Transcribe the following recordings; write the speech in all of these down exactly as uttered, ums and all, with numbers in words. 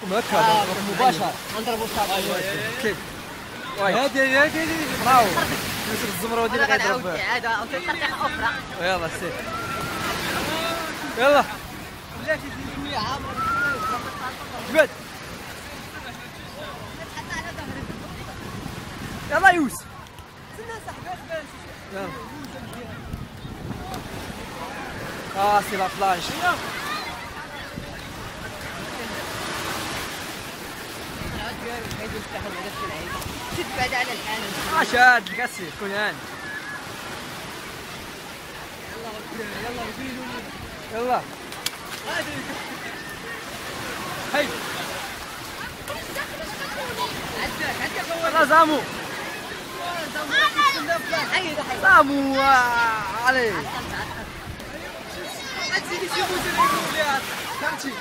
هكا مباشر نضربوا الشاطئ كيف هادي هادي هادي براو يوسف الزمرودي اللي غيضرب عاد عاوتاني طريقه اخرى يلا سير يلا بلاتي تزيد شويه عامر جبد يلا يوسف سنة صاحبي باش يلا اه سي لا بلانش شد بعد على الحانة اه شاد الكاسي كون هاني يلا يلا رجيلو يلا هاي عندك عندك يلا زامو زامو علي تزيدي شي موت يقولوا لي فهمتي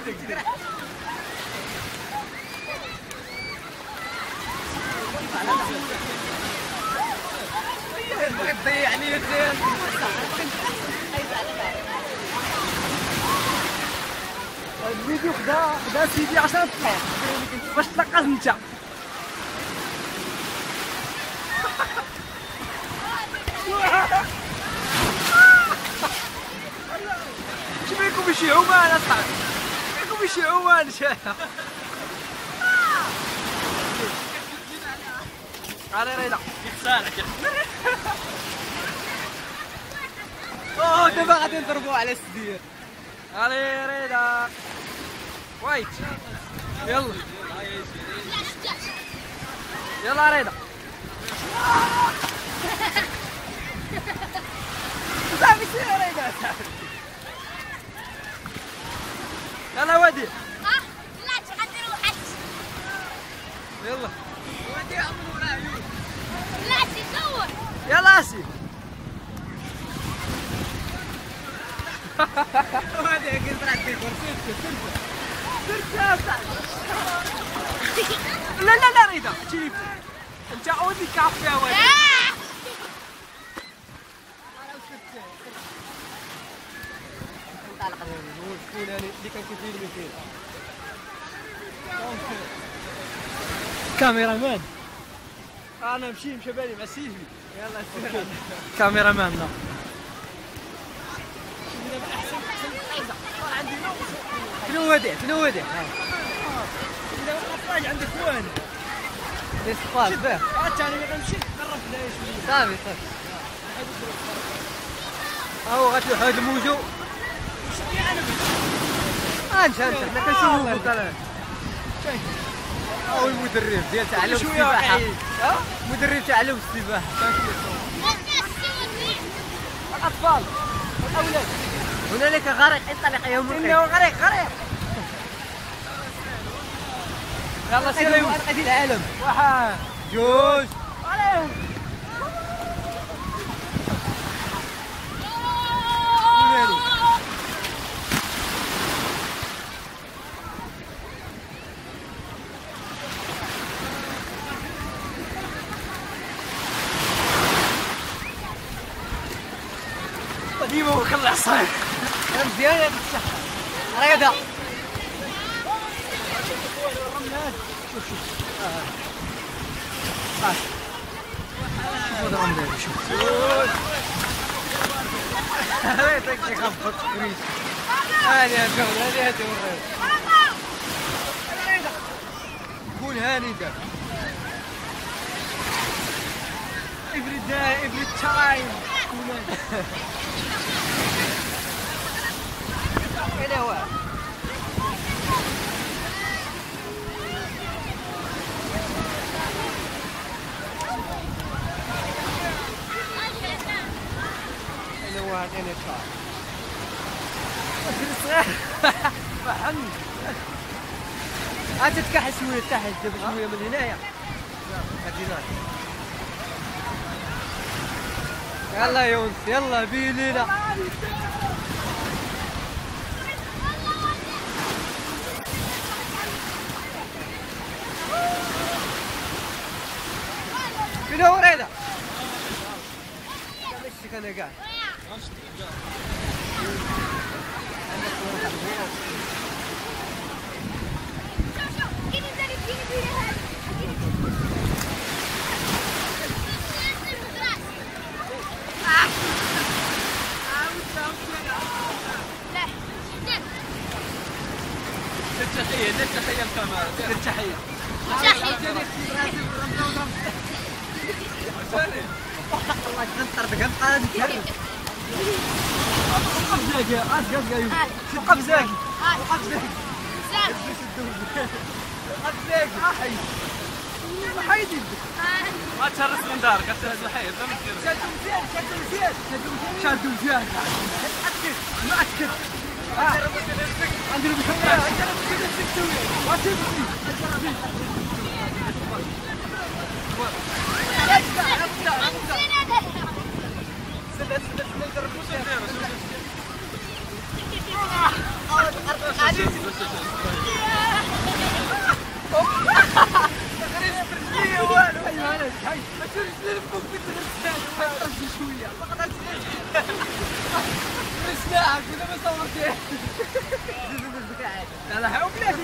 بغيت تضيعني يا خير الفيديو خدا خدا سيدي عشرة دقائق باش تلقى انت اش بيكم شي عمان اصاحبي بيكم شي عمان شايف على ريدا يخسارك اوه دابا غادي نضربوا على السدير علي ريدا وايت يلا يلا ريدا صافي سير ريدا يلا وادي اه لا تحضر واحد يلا ودي عمرو راه لا تدور يلا اسي وهذا كيف راح تدير لا لا لا ريدا شوف انت اودي كافي يا ولد انطلق شكون هاني اللي كان كيفيلمي فيه كاميرا مان انا مشي مشى بالي مع سيفي يلا سير كاميرا مان لا شنو وديع شنو وديع راجع عندك وين ليسباس باه عاد ثاني غنمشي نقرب لها شويه صافي صافي هاو غتلوح هاد الموجو انت انت حنا كنشوفو فوق هاو المدرب ديال تعلم السباحه المدرب تعلم السباحه الاطفال الاولاد هنالك غريق انطلق يوم انه غريق غريق يلا سير يوسف ارقد العالم واحد جوج عليهم ديما وخلع صاير مزيان هذيك الصحه رياضه شوف شوف صافي شوف هذا الرمل هذا شوف ريتك كيخبط كريس هذه الجول هذه هذه ورينا كون هاني دابا every day every time هذا هو هذا هو هذا الشهر فحن انت تكحل شويه تحت دابا شويه من هنايا هادي يلا يونس يلا بيلينا فين هو ريدا؟ مشيك انا كاع تحية ليش تحية الكاميرا؟ دير تحية. والله كنطر بك نبقى نتكلم. وقف زاكي، اسكت زاكي. وقف زاكي. وقف زاكي. وقف زاكي. حي. حيدي. ما تهرس من دارك، أنت حي، فهمت كيف؟ شادو مزيان، شادو مزيان، شادو مزيان. أكد، ما أكد. عندنا بخير، عندنا بخير تسوي. ما تبغي. لا حوك ليش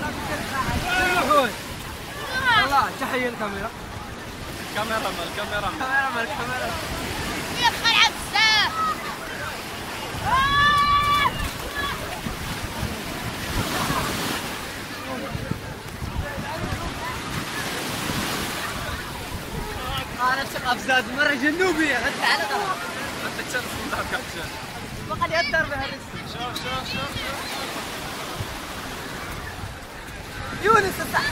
والله تحية الكاميرا كاميرا مال كاميرا كاميرا مال كاميرا يا خلع بزاف انا ثقة بزاد مرة جنوبية غدا على غلط أنت تشرس من دارك عشان فقد يأثر بها شوف شوف شوف يونس الصح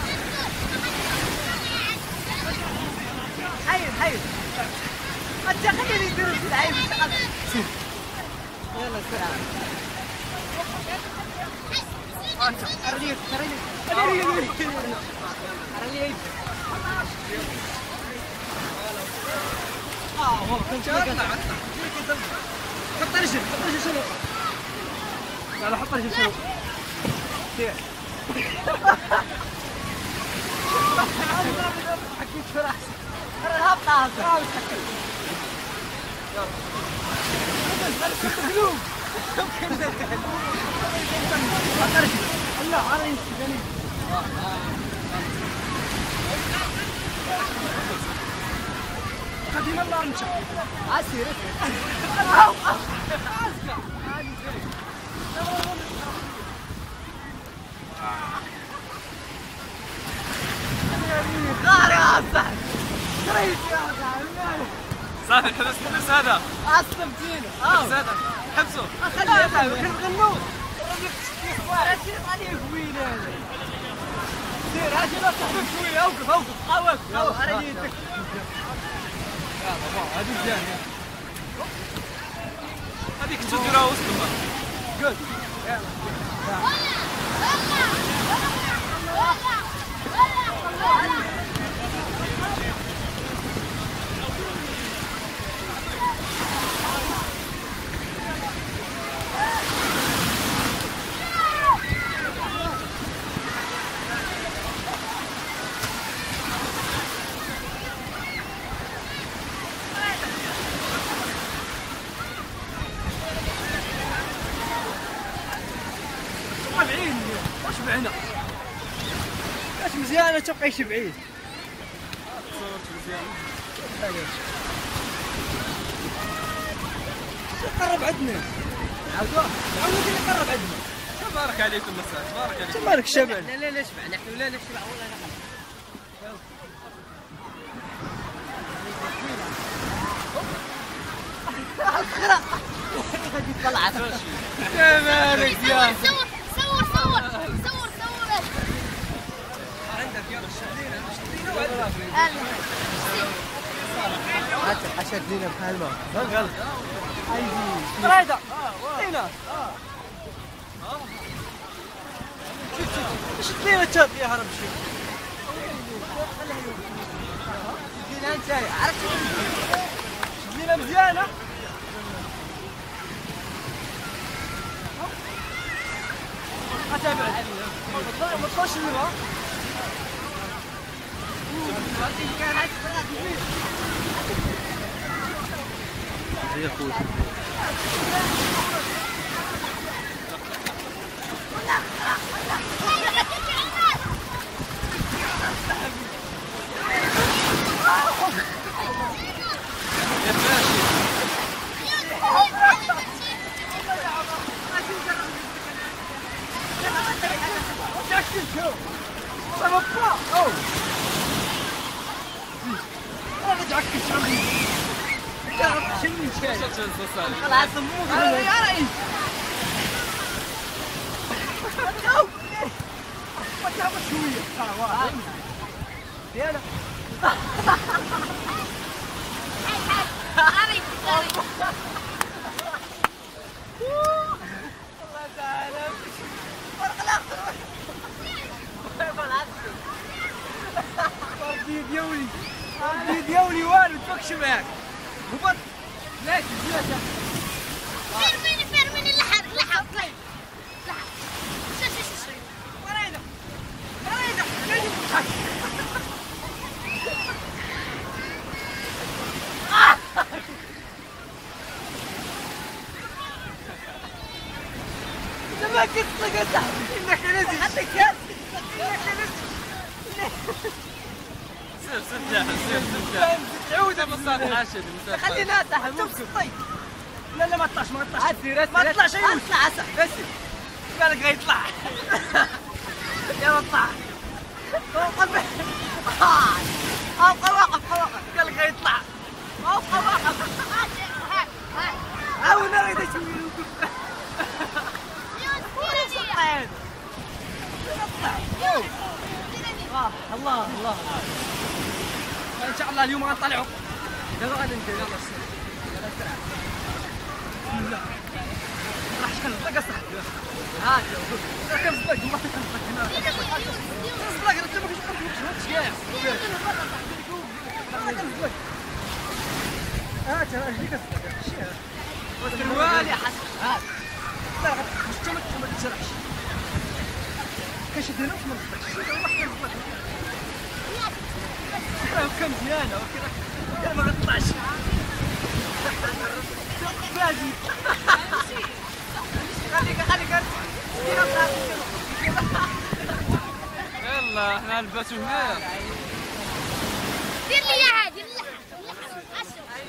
حي حي انت خليني يديروا في العيب شوف يلا سرعة ارليك ارليك ارليك ارليك اه هو كنت شاطر حط رجل حط رجل شنو لا لا حط رجل شنو حكيت فرح انا هبطة هبطة يلا الله على يستجني قديم الله انت عسير غاري اصلا قريب يا صافي الحبس حبس هذا اصلا فينا حبس هذا حبسه خليه يخرب النور رجل عليه وين هذا سير هاجي لا تحبك شويه اوقف اوقف اوقف اوقف على يدك يا بابا هذه زين هذيك تديرها وسطها جود شبعنا اش مزيانه تبقى شبعين قرب عندنا عاودوا عاودوا اللي قرب عندنا تبارك عليكم مساء تبارك عليكم تبارك شبع لا لا لا شبعنا احنا ولا نشبع والله الخرا غادي طلعت مالك يا صور صور صور صور صور عندك يا شدينا حتى حشد لينا بحال ما غلط عايزين رايده هنا شد لينا الشاط يا هرب شي شد لينا انت عرفت شد لينا مزيانه اتابع ما تخش لنا يا اخوي يا Ça va pas. Oh. انا تعكس عمري. تعرف شنو شاي؟ خلاص مو يا ريس. ما تعرف شويه. خلاص. يلا. عارف عارف الله تعالى فرق الاخضر وردي ديولي وردي ديولي والو تفكش معاك هبط لا تجي فيرميني فيرميني لحق لحق طيب لحق شو شو شو شو ورينا ورينا ما كنت لقيت انك نزل حتى كان انك نزل سير سير جاهز سير سير جاهز تعود مسافة عشرة مسافة خلينا نطلع طيب لا لا ما طلعش ما طلعش ما طلعش اطلع اسف بس قالك غيطلع يلا طلع وقف ابقى واقف واقف قالك غيطلع ابقى واقف عاود اريد اشوي الله الله ان شاء الله اليوم غنطلعوا دابا غادي ندير يلا السير يلا اسرع بسم الله راح شكون طلق اصاحبي ها راه كنصدق والله كنصدق هنا كنصدق راه انت ما كتبقاش كاع راه كنصدق ها انت رجليك كتصدق شي والي حسن ها لا غتخش انت ما تجرحش كنشد هنا وما نصدقش راه هكا مزيانه ولكن ما غتطلعش فادي خليك خليك يلا احنا نلبسوا هنا دير لي عادي اللحم اللحم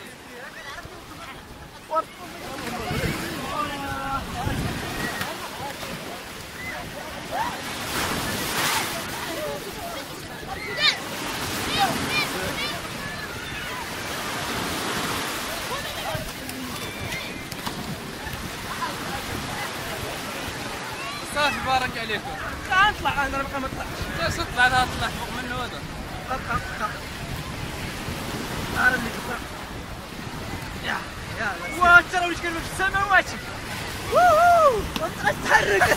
صافي بارك عليكم غنطلع انا نبقى ما طلعش بس اطلع انا اطلع فوق منه هذا بقى بقى عارف اللي كفر يا يا واه ترى واش كاين في السماوات ووو وانت تحرك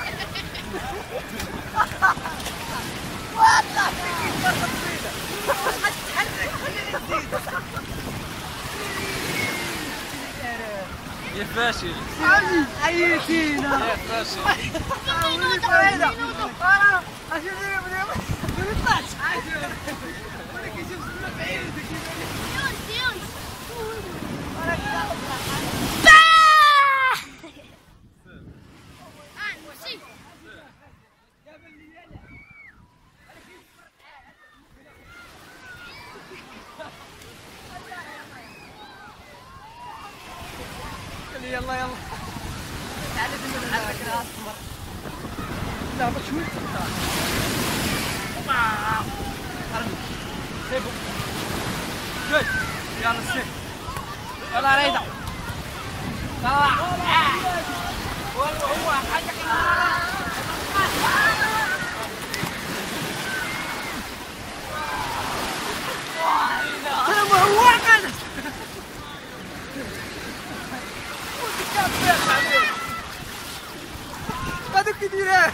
والله فيك مرة طويلة تحرك خليني نزيد يا فاشل عييتينا يا فاشل هذا انا اشوف ما يطلعش ولكن شوف بعيد يونس يونس يلا يلا تعال نحرك راس مر لا بس شوي سيبو جد يلا سيب يلا ريدا طلع والله هو حاجة انا مهوع كذا هذوك كثيرة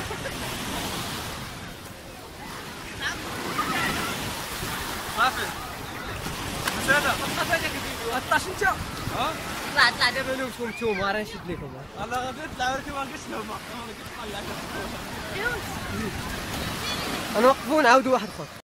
صافي مسالة طلعش انت ها طلع طلع دابا انا وشكون نتوما راه نشد لكم انا غادي نطلع ولكن ما نقصش لهم نوقفوا نعاودوا واحد اخر